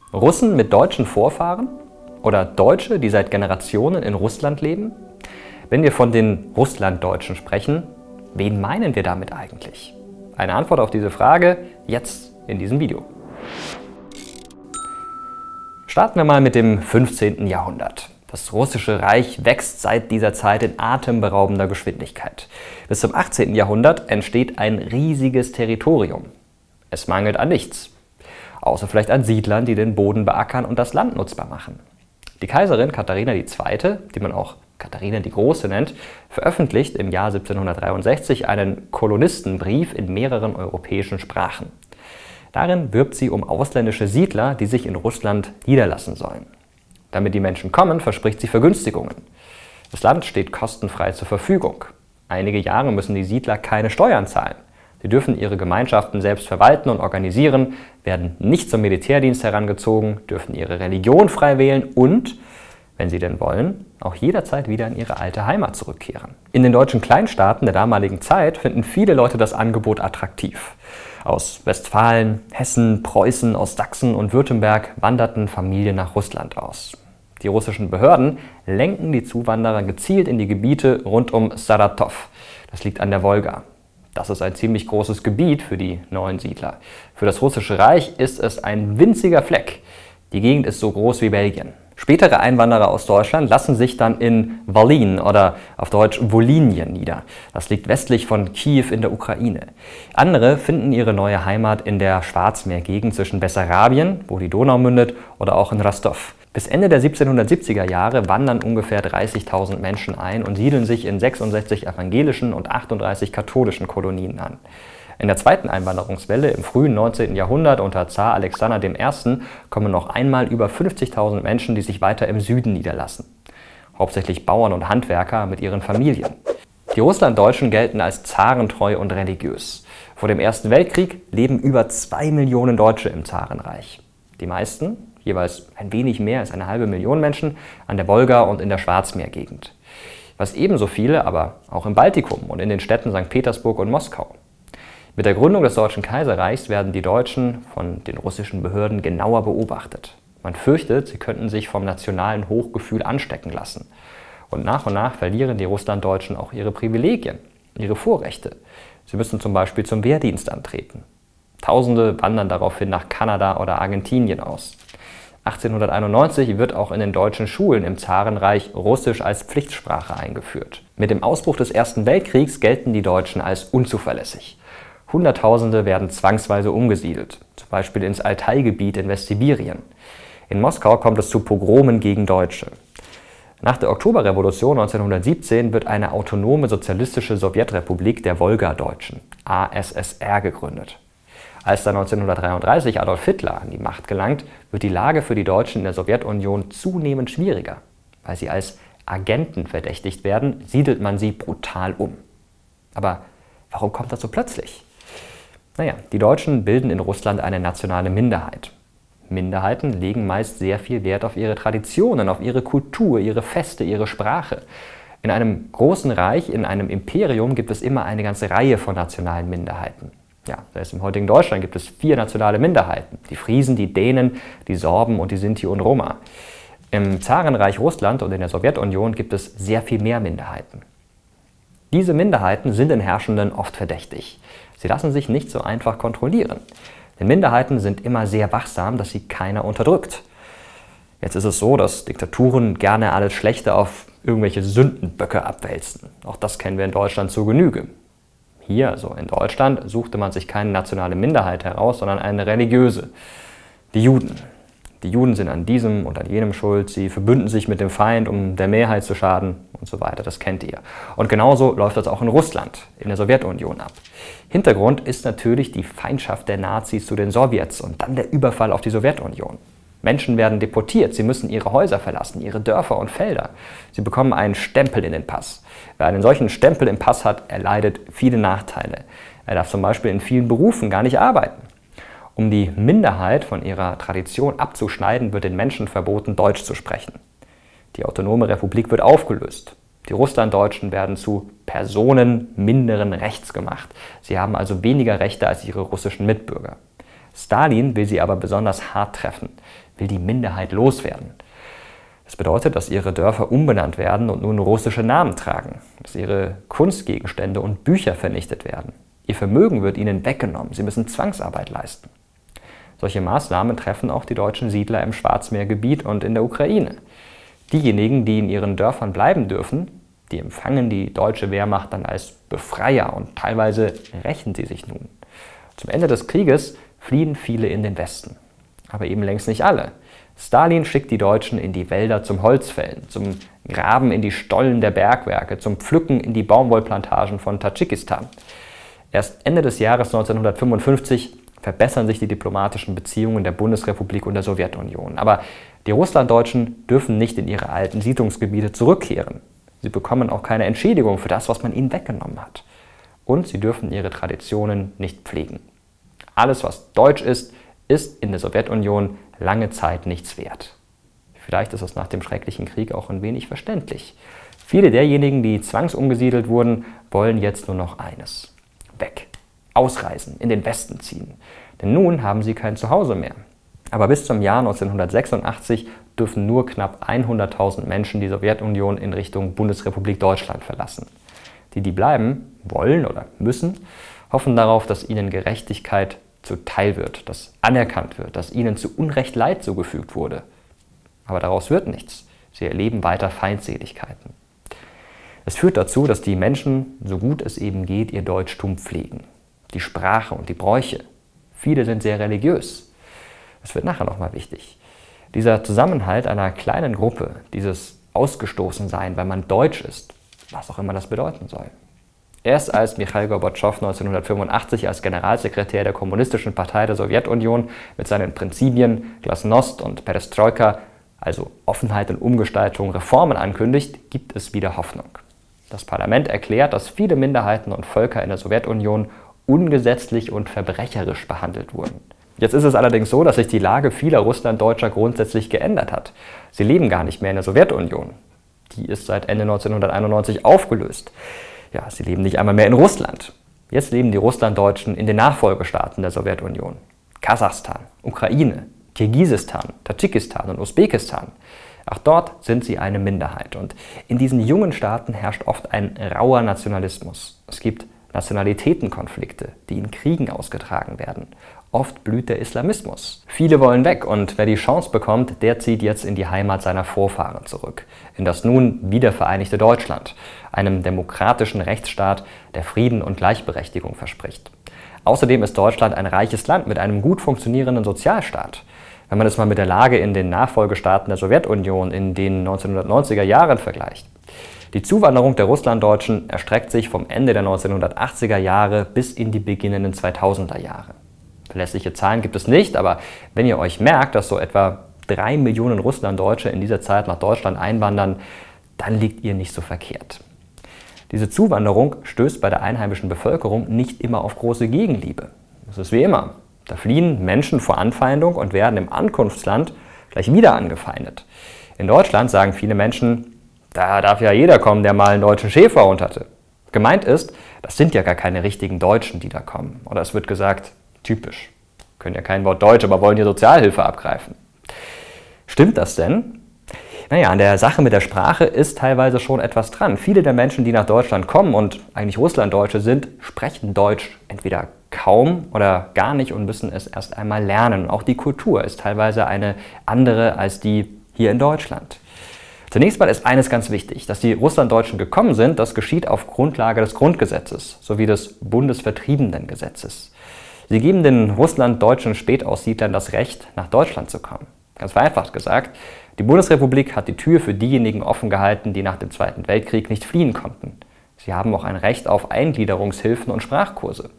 Russen mit deutschen Vorfahren oder Deutsche, die seit Generationen in Russland leben? Wenn wir von den Russlanddeutschen sprechen, wen meinen wir damit eigentlich? Eine Antwort auf diese Frage jetzt in diesem Video. Starten wir mal mit dem 15. Jahrhundert. Das Russische Reich wächst seit dieser Zeit in atemberaubender Geschwindigkeit. Bis zum 18. Jahrhundert entsteht ein riesiges Territorium. Es mangelt an nichts, außer vielleicht an Siedlern, die den Boden beackern und das Land nutzbar machen. Die Kaiserin Katharina II., die man auch Katharina die Große nennt, veröffentlicht im Jahr 1763 einen Kolonistenbrief in mehreren europäischen Sprachen. Darin wirbt sie um ausländische Siedler, die sich in Russland niederlassen sollen. Damit die Menschen kommen, verspricht sie Vergünstigungen. Das Land steht kostenfrei zur Verfügung. Einige Jahre müssen die Siedler keine Steuern zahlen. Sie dürfen ihre Gemeinschaften selbst verwalten und organisieren, werden nicht zum Militärdienst herangezogen, dürfen ihre Religion frei wählen und, wenn sie denn wollen, auch jederzeit wieder in ihre alte Heimat zurückkehren. In den deutschen Kleinstaaten der damaligen Zeit finden viele Leute das Angebot attraktiv. Aus Westfalen, Hessen, Preußen, aus Sachsen und Württemberg wanderten Familien nach Russland aus. Die russischen Behörden lenken die Zuwanderer gezielt in die Gebiete rund um Saratow. Das liegt an der Wolga. Das ist ein ziemlich großes Gebiet für die neuen Siedler. Für das Russische Reich ist es ein winziger Fleck. Die Gegend ist so groß wie Belgien. Spätere Einwanderer aus Deutschland lassen sich dann in Wolyn oder auf Deutsch Wolinien nieder. Das liegt westlich von Kiew in der Ukraine. Andere finden ihre neue Heimat in der Schwarzmeergegend zwischen Bessarabien, wo die Donau mündet, oder auch in Rostov. Bis Ende der 1770er Jahre wandern ungefähr 30.000 Menschen ein und siedeln sich in 66 evangelischen und 38 katholischen Kolonien an. In der zweiten Einwanderungswelle im frühen 19. Jahrhundert unter Zar Alexander I. kommen noch einmal über 50.000 Menschen, die sich weiter im Süden niederlassen. Hauptsächlich Bauern und Handwerker mit ihren Familien. Die Russlanddeutschen gelten als zarentreu und religiös. Vor dem Ersten Weltkrieg leben über 2 Millionen Deutsche im Zarenreich. Die meisten, jeweils ein wenig mehr als 500.000 Menschen, an der Wolga und in der Schwarzmeergegend. Was ebenso viele, aber auch im Baltikum und in den Städten St. Petersburg und Moskau. Mit der Gründung des Deutschen Kaiserreichs werden die Deutschen von den russischen Behörden genauer beobachtet. Man fürchtet, sie könnten sich vom nationalen Hochgefühl anstecken lassen. Und nach verlieren die Russlanddeutschen auch ihre Privilegien, ihre Vorrechte. Sie müssen zum Beispiel zum Wehrdienst antreten. Tausende wandern daraufhin nach Kanada oder Argentinien aus. 1891 wird auch in den deutschen Schulen im Zarenreich Russisch als Pflichtsprache eingeführt. Mit dem Ausbruch des Ersten Weltkriegs gelten die Deutschen als unzuverlässig. Hunderttausende werden zwangsweise umgesiedelt, zum Beispiel ins Altaigebiet in Westsibirien. In Moskau kommt es zu Pogromen gegen Deutsche. Nach der Oktoberrevolution 1917 wird eine autonome sozialistische Sowjetrepublik der Wolgadeutschen, ASSR, gegründet. Als dann 1933 Adolf Hitler an die Macht gelangt, wird die Lage für die Deutschen in der Sowjetunion zunehmend schwieriger. Weil sie als Agenten verdächtigt werden, siedelt man sie brutal um. Aber warum kommt das so plötzlich? Naja, die Deutschen bilden in Russland eine nationale Minderheit. Minderheiten legen meist sehr viel Wert auf ihre Traditionen, auf ihre Kultur, ihre Feste, ihre Sprache. In einem großen Reich, in einem Imperium gibt es immer eine ganze Reihe von nationalen Minderheiten. Ja, selbst im heutigen Deutschland gibt es 4 nationale Minderheiten. Die Friesen, die Dänen, die Sorben und die Sinti und Roma. Im Zarenreich Russland und in der Sowjetunion gibt es sehr viel mehr Minderheiten. Diese Minderheiten sind den Herrschenden oft verdächtig. Sie lassen sich nicht so einfach kontrollieren. Denn Minderheiten sind immer sehr wachsam, dass sie keiner unterdrückt. Jetzt ist es so, dass Diktaturen gerne alles Schlechte auf irgendwelche Sündenböcke abwälzen. Auch das kennen wir in Deutschland zur Genüge. Hier, also in Deutschland, suchte man sich keine nationale Minderheit heraus, sondern eine religiöse. Die Juden. Die Juden sind an diesem und an jenem schuld, sie verbünden sich mit dem Feind, um der Mehrheit zu schaden und so weiter, das kennt ihr. Und genauso läuft das auch in Russland, in der Sowjetunion ab. Hintergrund ist natürlich die Feindschaft der Nazis zu den Sowjets und dann der Überfall auf die Sowjetunion. Menschen werden deportiert, sie müssen ihre Häuser verlassen, ihre Dörfer und Felder. Sie bekommen einen Stempel in den Pass. Wer einen solchen Stempel im Pass hat, erleidet viele Nachteile. Er darf zum Beispiel in vielen Berufen gar nicht arbeiten. Um die Minderheit von ihrer Tradition abzuschneiden, wird den Menschen verboten, Deutsch zu sprechen. Die autonome Republik wird aufgelöst. Die Russlanddeutschen werden zu Personen minderen Rechts gemacht. Sie haben also weniger Rechte als ihre russischen Mitbürger. Stalin will sie aber besonders hart treffen. will die Minderheit loswerden. Das bedeutet, dass ihre Dörfer umbenannt werden und nun russische Namen tragen, dass ihre Kunstgegenstände und Bücher vernichtet werden. Ihr Vermögen wird ihnen weggenommen, sie müssen Zwangsarbeit leisten. Solche Maßnahmen treffen auch die deutschen Siedler im Schwarzmeergebiet und in der Ukraine. Diejenigen, die in ihren Dörfern bleiben dürfen, die empfangen die deutsche Wehrmacht dann als Befreier und teilweise rächen sie sich nun. Zum Ende des Krieges fliehen viele in den Westen, aber eben längst nicht alle. Stalin schickt die Deutschen in die Wälder zum Holzfällen, zum Graben in die Stollen der Bergwerke, zum Pflücken in die Baumwollplantagen von Tadschikistan. Erst Ende des Jahres 1955 verbessern sich die diplomatischen Beziehungen der Bundesrepublik und der Sowjetunion. Aber die Russlanddeutschen dürfen nicht in ihre alten Siedlungsgebiete zurückkehren. Sie bekommen auch keine Entschädigung für das, was man ihnen weggenommen hat. Und sie dürfen ihre Traditionen nicht pflegen. Alles, was deutsch ist, ist in der Sowjetunion lange Zeit nichts wert. Vielleicht ist es nach dem schrecklichen Krieg auch ein wenig verständlich. Viele derjenigen, die zwangsumgesiedelt wurden, wollen jetzt nur noch eines: weg, ausreisen, in den Westen ziehen. Denn nun haben sie kein Zuhause mehr. Aber bis zum Jahr 1986 dürfen nur knapp 100.000 Menschen die Sowjetunion in Richtung Bundesrepublik Deutschland verlassen. Die, die bleiben wollen oder müssen, hoffen darauf, dass ihnen Gerechtigkeit zuteil wird, dass anerkannt wird, dass ihnen zu Unrecht Leid zugefügt wurde. Aber daraus wird nichts. Sie erleben weiter Feindseligkeiten. Es führt dazu, dass die Menschen, so gut es eben geht, ihr Deutschtum pflegen. Die Sprache und die Bräuche. Viele sind sehr religiös. Es wird nachher nochmal wichtig. Dieser Zusammenhalt einer kleinen Gruppe, dieses Ausgestoßensein, weil man deutsch ist, was auch immer das bedeuten soll. Erst als Michail Gorbatschow 1985 als Generalsekretär der Kommunistischen Partei der Sowjetunion mit seinen Prinzipien Glasnost und Perestroika, also Offenheit und Umgestaltung, Reformen ankündigt, gibt es wieder Hoffnung. Das Parlament erklärt, dass viele Minderheiten und Völker in der Sowjetunion ungesetzlich und verbrecherisch behandelt wurden. Jetzt ist es allerdings so, dass sich die Lage vieler Russlanddeutscher grundsätzlich geändert hat. Sie leben gar nicht mehr in der Sowjetunion. Die ist seit Ende 1991 aufgelöst. Ja, sie leben nicht einmal mehr in Russland. Jetzt leben die Russlanddeutschen in den Nachfolgestaaten der Sowjetunion. Kasachstan, Ukraine, Kirgisistan, Tadschikistan und Usbekistan. Auch dort sind sie eine Minderheit. Und in diesen jungen Staaten herrscht oft ein rauer Nationalismus. Es gibt Nationalitätenkonflikte, die in Kriegen ausgetragen werden. Oft blüht der Islamismus. Viele wollen weg und wer die Chance bekommt, der zieht jetzt in die Heimat seiner Vorfahren zurück. In das nun wiedervereinigte Deutschland, einem demokratischen Rechtsstaat, der Frieden und Gleichberechtigung verspricht. Außerdem ist Deutschland ein reiches Land mit einem gut funktionierenden Sozialstaat. Wenn man es mal mit der Lage in den Nachfolgestaaten der Sowjetunion in den 1990er Jahren vergleicht. Die Zuwanderung der Russlanddeutschen erstreckt sich vom Ende der 1980er Jahre bis in die beginnenden 2000er Jahre. Verlässliche Zahlen gibt es nicht, aber wenn ihr euch merkt, dass so etwa 3 Millionen Russlanddeutsche in dieser Zeit nach Deutschland einwandern, dann liegt ihr nicht so verkehrt. Diese Zuwanderung stößt bei der einheimischen Bevölkerung nicht immer auf große Gegenliebe. Es ist wie immer. Da fliehen Menschen vor Anfeindung und werden im Ankunftsland gleich wieder angefeindet. In Deutschland sagen viele Menschen, da darf ja jeder kommen, der mal einen deutschen Schäferhund hatte. Gemeint ist, das sind ja gar keine richtigen Deutschen, die da kommen. Oder es wird gesagt, typisch. Können ja kein Wort Deutsch, aber wollen hier Sozialhilfe abgreifen. Stimmt das denn? Naja, an der Sache mit der Sprache ist teilweise schon etwas dran. Viele der Menschen, die nach Deutschland kommen und eigentlich Russlanddeutsche sind, sprechen Deutsch entweder kaum oder gar nicht und müssen es erst einmal lernen. Auch die Kultur ist teilweise eine andere als die hier in Deutschland. Zunächst mal ist eines ganz wichtig, dass die Russlanddeutschen gekommen sind, das geschieht auf Grundlage des Grundgesetzes sowie des Bundesvertriebenengesetzes. Sie geben den russlanddeutschen Spätaussiedlern das Recht, nach Deutschland zu kommen. Ganz vereinfacht gesagt, die Bundesrepublik hat die Tür für diejenigen offen gehalten, die nach dem Zweiten Weltkrieg nicht fliehen konnten. Sie haben auch ein Recht auf Eingliederungshilfen und Sprachkurse.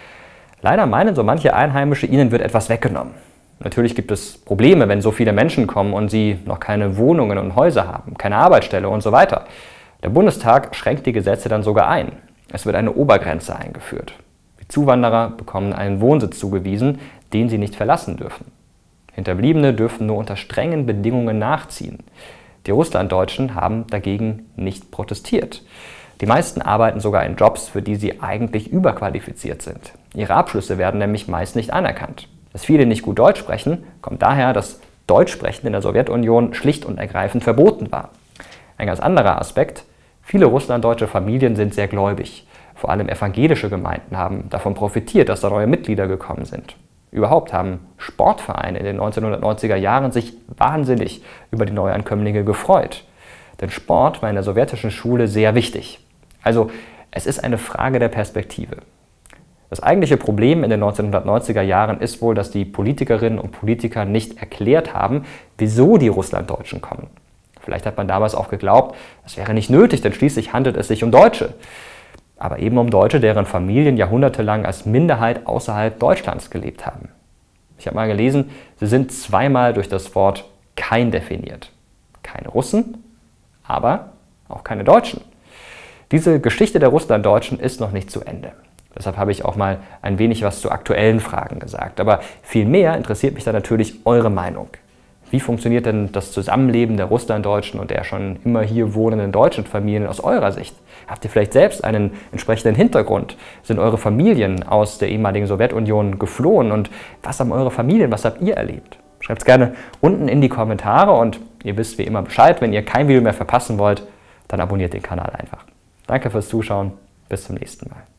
Leider meinen so manche Einheimische, ihnen wird etwas weggenommen. Natürlich gibt es Probleme, wenn so viele Menschen kommen und sie noch keine Wohnungen und Häuser haben, keine Arbeitsstelle und so weiter. Der Bundestag schränkt die Gesetze dann sogar ein. Es wird eine Obergrenze eingeführt. Die Zuwanderer bekommen einen Wohnsitz zugewiesen, den sie nicht verlassen dürfen. Hinterbliebene dürfen nur unter strengen Bedingungen nachziehen. Die Russlanddeutschen haben dagegen nicht protestiert. Die meisten arbeiten sogar in Jobs, für die sie eigentlich überqualifiziert sind. Ihre Abschlüsse werden nämlich meist nicht anerkannt. Dass viele nicht gut Deutsch sprechen, kommt daher, dass Deutschsprechen in der Sowjetunion schlicht und ergreifend verboten war. Ein ganz anderer Aspekt: Viele russlanddeutsche Familien sind sehr gläubig. Vor allem evangelische Gemeinden haben davon profitiert, dass da neue Mitglieder gekommen sind. Überhaupt haben Sportvereine in den 1990er Jahren sich wahnsinnig über die Neuankömmlinge gefreut. Denn Sport war in der sowjetischen Schule sehr wichtig. Also es ist eine Frage der Perspektive. Das eigentliche Problem in den 1990er Jahren ist wohl, dass die Politikerinnen und Politiker nicht erklärt haben, wieso die Russlanddeutschen kommen. Vielleicht hat man damals auch geglaubt, das wäre nicht nötig, denn schließlich handelt es sich um Deutsche. Aber eben um Deutsche, deren Familien jahrhundertelang als Minderheit außerhalb Deutschlands gelebt haben. Ich habe mal gelesen, sie sind zweimal durch das Wort kein definiert. Keine Russen, aber auch keine Deutschen. Diese Geschichte der Russlanddeutschen ist noch nicht zu Ende. Deshalb habe ich auch mal ein wenig was zu aktuellen Fragen gesagt. Aber viel mehr interessiert mich da natürlich eure Meinung. Wie funktioniert denn das Zusammenleben der Russlanddeutschen und der schon immer hier wohnenden deutschen Familien aus eurer Sicht? Habt ihr vielleicht selbst einen entsprechenden Hintergrund? Sind eure Familien aus der ehemaligen Sowjetunion geflohen? Und was haben eure Familien, was habt ihr erlebt? Schreibt es gerne unten in die Kommentare und ihr wisst wie immer Bescheid. Wenn ihr kein Video mehr verpassen wollt, dann abonniert den Kanal einfach. Danke fürs Zuschauen, bis zum nächsten Mal.